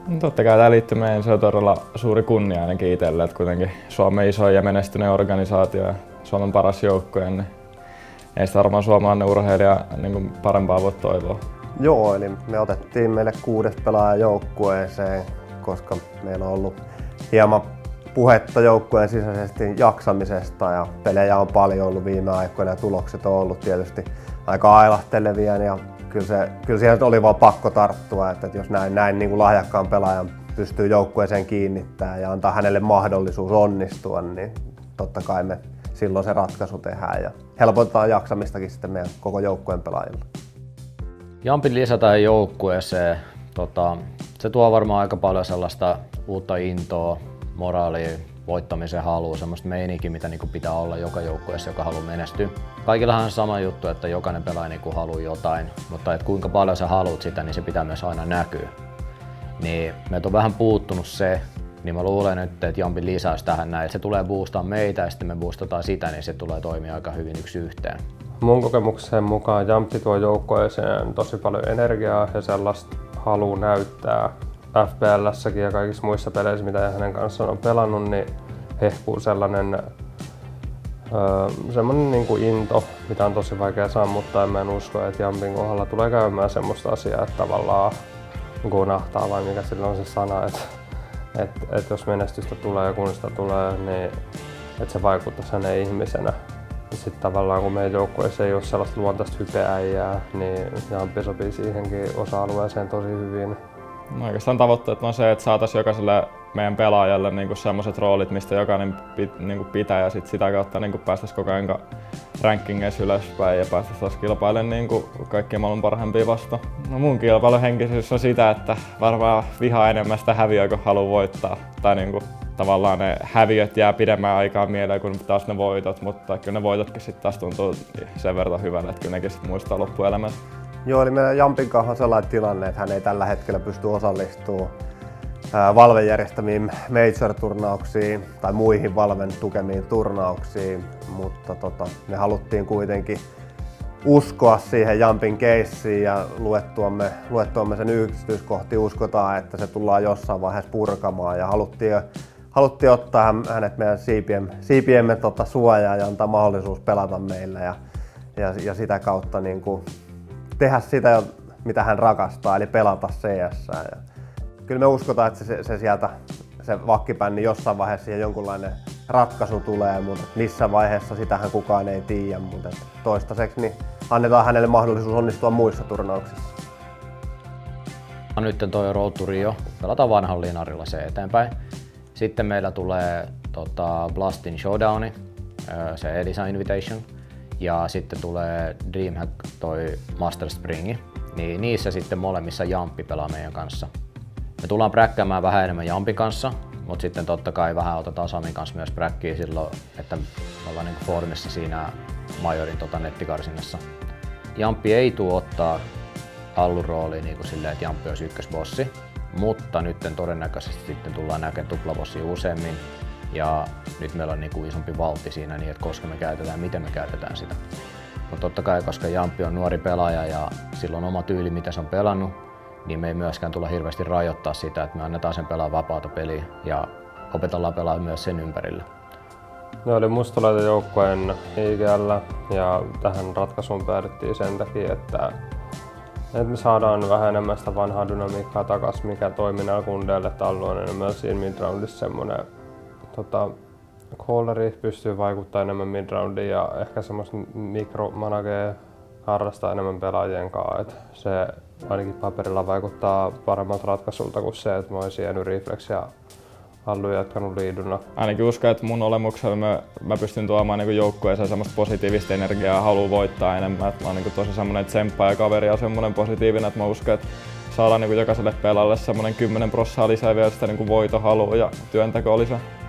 No, totta kai tämä liittyy meihin, se on todella suuri kunnia ainakin itselle, että kuitenkin Suomen isoin ja menestyneen organisaatio ja Suomen paras joukkue, niin ei sitä varmaan suomalainen urheilija niin parempaa voi toivoa. Joo, eli me otettiin meille 6. pelaaja joukkueeseen, koska meillä on ollut hieman puhetta joukkueen sisäisesti jaksamisesta ja pelejä on paljon ollut viime aikoina ja tulokset on ollut tietysti aika ailahtelevia ja kyllä siihen oli vaan pakko tarttua, että jos näin niin kuin lahjakkaan pelaajan pystyy joukkueeseen kiinnittämään ja antaa hänelle mahdollisuus onnistua, niin totta kai me silloin se ratkaisu tehdään ja helpotetaan jaksamistakin sitten meidän koko joukkueen pelaajilla. Jampin lisätään joukkueeseen. Se tuo varmaan aika paljon sellaista uutta intoa, moraalia, voittamisen halua, semmoista meininkiä, mitä niinku pitää olla joka joukkueessa, joka haluaa menestyä. Kaikillahan on sama juttu, että jokainen pelaaja niinku haluaa jotain, mutta et kuinka paljon sä haluat sitä, niin se pitää myös aina näkyä. Niin meiltä on vähän puuttunut se, niin mä luulen nyt, että Jampin lisäys tähän näin, että se tulee boostaa meitä ja sitten me boostataan sitä, niin se tulee toimia aika hyvin yksi yhteen. Mun kokemuksen mukaan Jamppi tuo joukkueeseen tosi paljon energiaa ja sellaista halua näyttää. FPL:ssäkin ja kaikissa muissa peleissä, mitä hänen kanssaan on pelannut, niin hehkuu sellainen niin kuin into, mitä on tosi vaikea sammuttaa. Ja mä en usko, että Jampin kohdalla tulee käymään semmoista asiaa, että tavallaan nahtaa vai mikä sillä on se sana, että jos menestystä tulee ja kun sitä tulee, niin että se vaikuttaisi hänen ihmisenä. Sitten tavallaan kun meidän joukkueessa ei ole sellaista luontaista hypeäijää, niin Jamppi sopii siihenkin osa-alueeseen tosi hyvin. No oikeastaan tavoitteet on se, että saataisiin jokaiselle meidän pelaajalle niinku sellaiset roolit, mistä jokainen pitää ja sitä kautta niinku päästäisiin koko ajan rankingeissa ylöspäin ja päästäisiin taas kilpailemaan niinku kaikkien maailman parhaimpia vastaan. No mun kilpailuhenkisyys on sitä, että varmaan vihaa enemmän sitä häviöä, kun haluaa voittaa. Tai niinku tavallaan ne häviöt jää pidemmän aikaa mieleen kuin taas ne voitot, mutta kyllä ne voitotkin sitten taas tuntuu sen verran hyvälle, että kyllä nekin sit muistaa loppuelämässä. Joo, eli meidän Jampin kanssa on sellainen tilanne, että hän ei tällä hetkellä pysty osallistumaan Valven järjestämiin major-turnauksiin tai muihin Valven tukemiin turnauksiin, mutta me haluttiin kuitenkin uskoa siihen Jampin keissiin ja luettuamme sen yksityiskohtiin uskotaan, että se tullaan jossain vaiheessa purkamaan ja haluttiin ottaa hänet meidän siipiemme suojaan ja antaa mahdollisuus pelata meillä ja sitä kautta niin kuin tehdä sitä, mitä hän rakastaa, eli pelata CS. Ja kyllä me uskotaan, että se sieltä se vakkipänni jossain vaiheessa siihen jonkunlainen ratkaisu tulee, mutta missä vaiheessa sitähän kukaan ei tiedä. Mutta toistaiseksi niin annetaan hänelle mahdollisuus onnistua muissa turnauksissa. Nyt toi Road to Rio, pelataan vanhan linarilla se eteenpäin. Sitten meillä tulee Blastin Showdowni, se Elisa Invitation. Ja sitten tulee Dreamhack toi Master Springi, niin niissä sitten molemmissa Jamppi pelaa meidän kanssa. Me tullaan präkkäämään vähän enemmän Jampin kanssa, mutta sitten totta kai vähän otetaan Samin kanssa myös präkkiä silloin, että me ollaan niin formissa siinä majorin nettikarsinnassa. Jamppi ei tule ottaa Allun roolia niin kuin silleen, että Jamppi olisi ykkösbossi, mutta nyt todennäköisesti sitten tullaan näkemään tuplabossia useammin. Ja nyt meillä on niinku isompi valtti siinä, niin että koska me käytetään, miten me käytetään sitä. Mutta totta kai, koska Jamppi on nuori pelaaja ja sillä on oma tyyli, mitä se on pelannut, niin me ei myöskään tulla hirveästi rajoittaa sitä, että me annetaan sen pelaa vapaata peliä ja opetellaan pelaa myös sen ympärillä. No eli musta tulee joukkueen IGL ja tähän ratkaisuun päädyttiin sen takia, että me saadaan vähän enemmän sitä vanhaa dynamiikkaa takaisin, mikä toimii näillä kundeille, että Allu on enemmän siinä midroundissa semmoinen calleri pystyy vaikuttamaan enemmän midroundiin ja ehkä semmoista mikromanagea harrastaa enemmän pelaajien kanssa. Et se ainakin paperilla vaikuttaa paremmalta ratkaisulta kuin se, että mä olisin jäänyt reflex ja Allu jatkanut liiduna. Ainakin uskon, että mun olemuksella mä pystyn tuomaan niin joukkueeseen semmoista positiivista energiaa ja haluan voittaa enemmän. Mä oon niin tosi semmoinen tsemppaaja kaveri ja semmoinen positiivinen, että mä uskon, että saadaan niin jokaiselle pelaajalle semmoinen 10% lisää vielä sitä niin voitohalua ja työntekoa lisää.